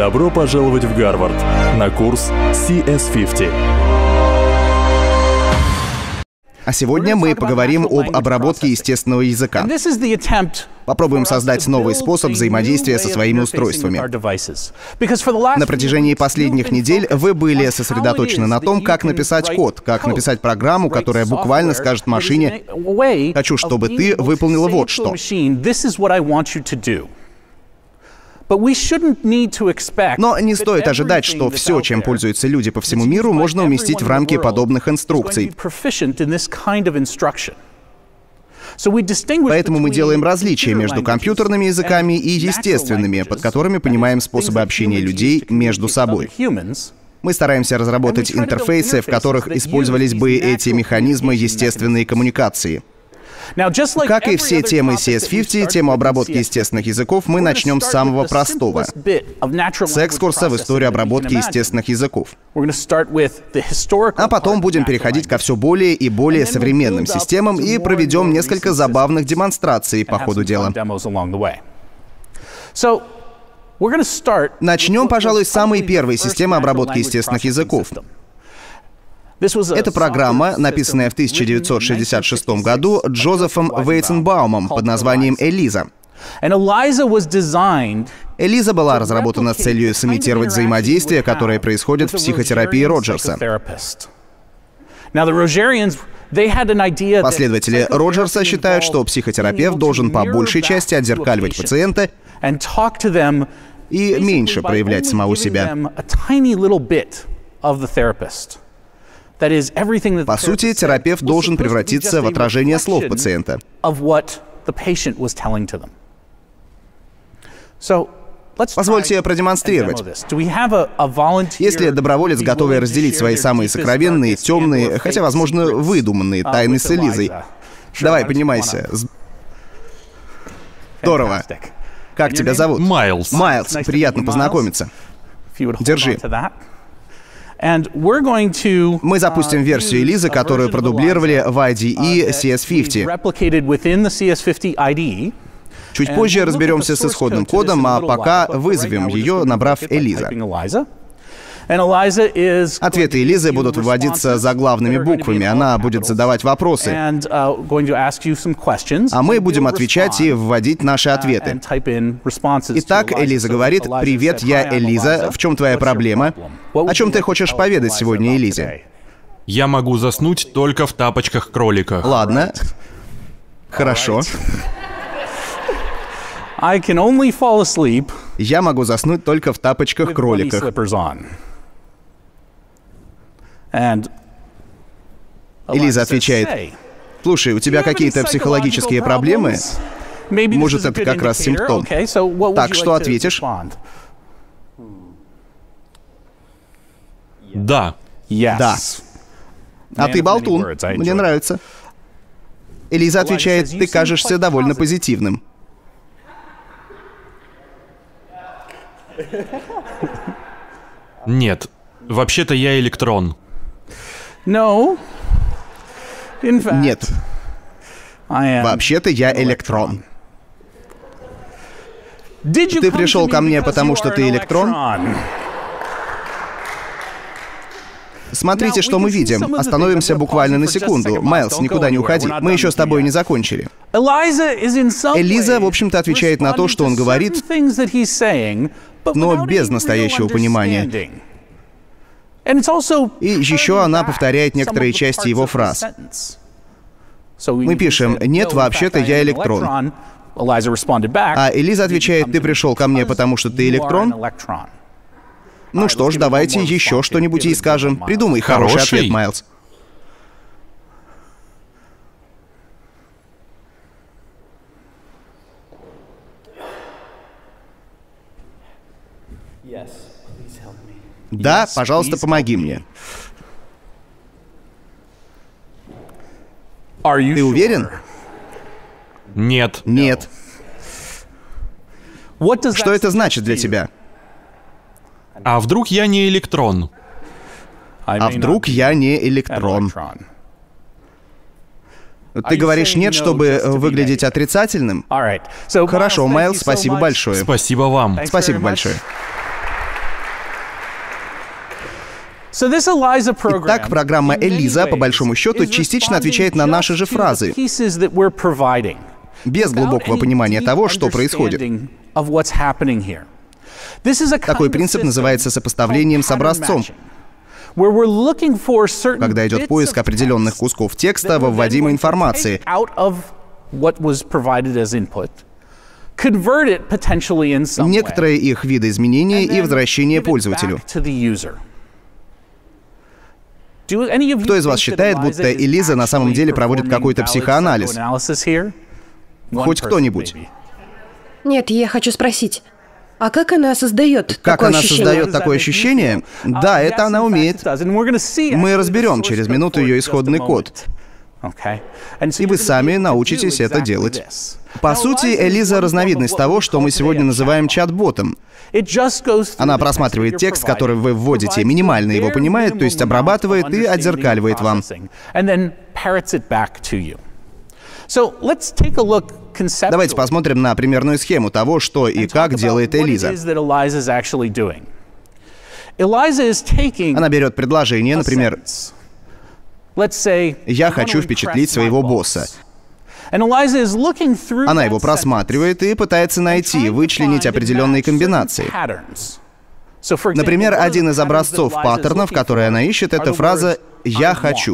Добро пожаловать в Гарвард на курс CS50. А сегодня мы поговорим об обработке естественного языка. Попробуем создать новый способ взаимодействия со своими устройствами. На протяжении последних недель вы были сосредоточены на том, как написать код, как написать программу, которая буквально скажет машине: «Хочу, чтобы ты выполнила вот что». Но не стоит ожидать, что все, чем пользуются люди по всему миру, можно уместить в рамки подобных инструкций. Поэтому мы делаем различия между компьютерными языками и естественными, под которыми понимаем способы общения людей между собой. Мы стараемся разработать интерфейсы, в которых использовались бы эти механизмы естественной коммуникации. Как и все темы CS50, тему обработки естественных языков мы начнем с самого простого — с экскурса в историю обработки естественных языков. А потом будем переходить ко все более и более современным системам и проведем несколько забавных демонстраций по ходу дела. Начнем, пожалуй, с самой первой системы обработки естественных языков. Это программа, написанная в 1966 году Джозефом Вейценбаумом под названием Элиза. Элиза была разработана с целью сымитировать взаимодействие, которое происходит в психотерапии Роджерса. Последователи Роджерса считают, что психотерапевт должен по большей части отзеркаливать пациента и меньше проявлять самого себя. По сути, терапевт должен превратиться в отражение слов пациента. Позвольте продемонстрировать. Если доброволец, готовый разделить свои самые сокровенные, темные, хотя, возможно, выдуманные тайны с Элизой. Давай, поднимайся. Здорово. Как тебя зовут? Майлз. Майлз, приятно познакомиться. Держи. Мы запустим версию Элизы, которую продублировали в IDE CS50. Чуть позже разберемся с исходным кодом, а пока вызовем ее, набрав Элиза. Ответы Элизы будут выводиться заглавными буквами. Она будет задавать вопросы, а мы будем отвечать и вводить наши ответы. Итак, Элиза говорит: «Привет, я Элиза. В чем твоя проблема? О чем ты хочешь поведать сегодня Элизе?» Я могу заснуть только в тапочках-кроликах. Ладно. Хорошо. Я могу заснуть только в тапочках-кроликах. Элиза отвечает: «Слушай, у тебя какие-то психологические проблемы? Может, это как раз симптом. Так, что ответишь?» Да. «Да». «А ты болтун. Мне нравится». Элиза отвечает: «Ты кажешься довольно позитивным». Нет. Вообще-то я электрон. Нет. Вообще-то я электрон. Ты пришел ко мне, потому что ты электрон? Смотрите, что мы видим. Остановимся буквально на секунду. Майлз, никуда не уходи. Мы еще с тобой не закончили. Элиза, в общем-то, отвечает на то, что он говорит, но без настоящего понимания. И еще она повторяет некоторые части его фраз. Мы пишем: «Нет, вообще-то я электрон». А Элиза отвечает: «Ты пришел ко мне, потому что ты электрон?» Ну что ж, давайте еще что-нибудь ей скажем. Придумай хороший ответ, Майлз. Да, пожалуйста, помоги мне. Ты уверен? Нет. Нет. Что это значит для тебя? А вдруг я не электрон? А вдруг я не электрон? Ты говоришь «нет», чтобы выглядеть отрицательным? Хорошо, Майлз, спасибо большое. Спасибо вам. Спасибо большое. Итак, программа Элиза, по большому счету, частично отвечает на наши же фразы, без глубокого понимания того, что происходит. Такой принцип называется сопоставлением с образцом, когда идет поиск определенных кусков текста во вводимой информации, некоторые их видоизменения и возвращение пользователю. Кто из вас считает, будто Элиза на самом деле проводит какой-то психоанализ? Хоть кто-нибудь? Нет, я хочу спросить, а как она создает Как такое она ощущение? создает такое ощущение? Да, это она умеет. Мы разберем через минуту ее исходный код. И вы сами научитесь это делать. По сути, Элиза — разновидность того, что мы сегодня называем чат-ботом. Она просматривает текст, который вы вводите, минимально его понимает, то есть обрабатывает и отзеркаливает вам. Давайте посмотрим на примерную схему того, что и как делает Элиза. Она берет предложение, например, «Я хочу впечатлить своего босса». Она его просматривает и пытается найти, вычленить определенные комбинации. Например, один из образцов паттернов, которые она ищет, это фраза «я хочу».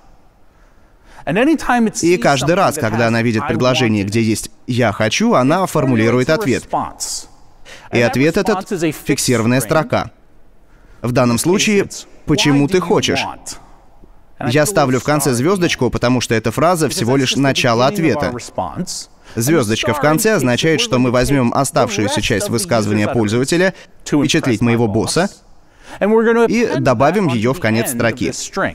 И каждый раз, когда она видит предложение, где есть «я хочу», она формулирует ответ. И ответ этот — фиксированная строка. В данном случае «почему ты хочешь?». Я ставлю в конце звездочку, потому что эта фраза всего лишь начало ответа. Звездочка в конце означает, что мы возьмем оставшуюся часть высказывания пользователя «впечатлить моего босса» и добавим ее в конец строки.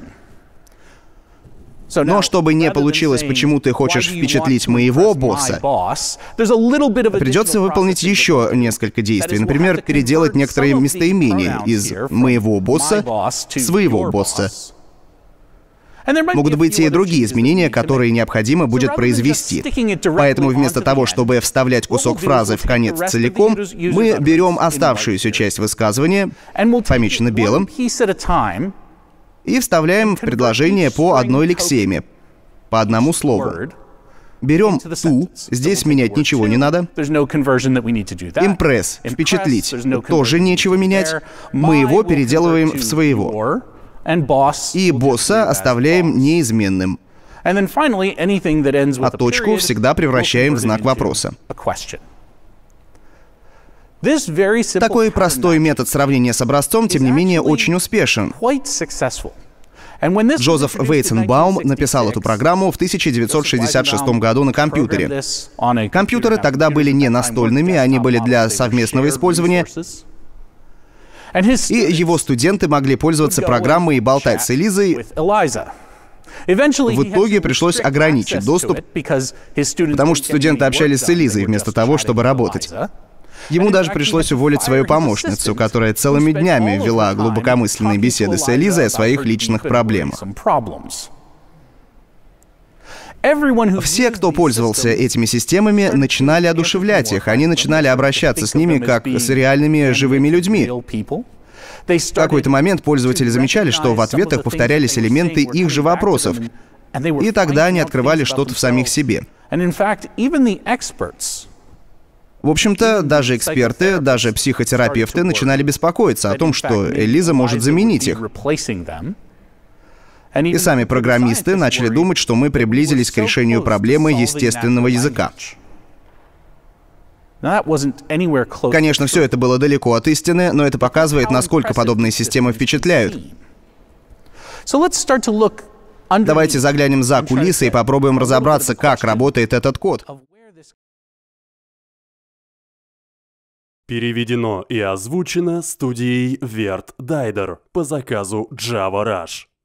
Но чтобы не получилось «почему ты хочешь впечатлить моего босса», придется выполнить еще несколько действий. Например, переделать некоторые местоимения из «моего босса» в «своего босса». Могут быть и другие изменения, которые необходимо будет произвести. Поэтому вместо того, чтобы вставлять кусок фразы в конец целиком, мы берем оставшуюся часть высказывания, помеченную белым, и вставляем в предложение по одной лексеме, по одному слову. Берем «ту», здесь менять ничего не надо. «Импресс» — «впечатлить», тоже нечего менять. Мы его переделываем в «своего». И «босса» оставляем неизменным. А точку всегда превращаем в знак вопроса. Такой простой метод сравнения с образцом, тем не менее, очень успешен. Джозеф Вейтценбаум написал эту программу в 1966 году на компьютере. Компьютеры тогда были не настольными, они были для совместного использования. И его студенты могли пользоваться программой и болтать с Элизой. В итоге пришлось ограничить доступ, потому что студенты общались с Элизой вместо того, чтобы работать. Ему даже пришлось уволить свою помощницу, которая целыми днями вела глубокомысленные беседы с Элизой о своих личных проблемах. Все, кто пользовался этими системами, начинали одушевлять их, они начинали обращаться с ними как с реальными живыми людьми. В какой-то момент пользователи замечали, что в ответах повторялись элементы их же вопросов, и тогда они открывали что-то в самих себе. В общем-то, даже эксперты, даже психотерапевты начинали беспокоиться о том, что Элиза может заменить их. И сами программисты начали думать, что мы приблизились к решению проблемы естественного языка. Конечно, все это было далеко от истины, но это показывает, насколько подобные системы впечатляют. Давайте заглянем за кулисы и попробуем разобраться, как работает этот код. Переведено и озвучено студией Верт Дайдер по заказу Java Rush.